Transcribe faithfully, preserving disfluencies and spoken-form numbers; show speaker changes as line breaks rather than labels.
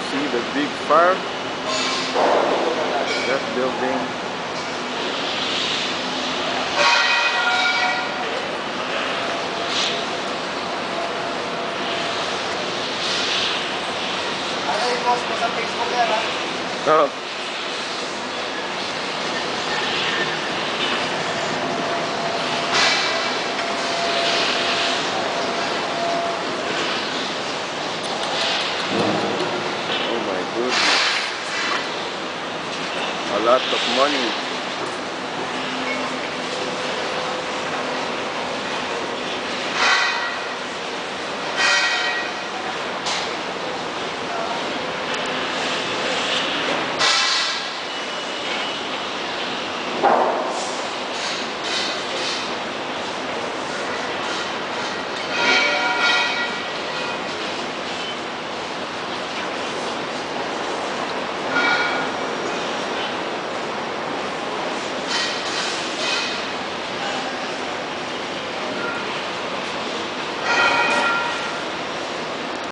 see the big fire. That building. Oh. Oh my goodness. A lot of money.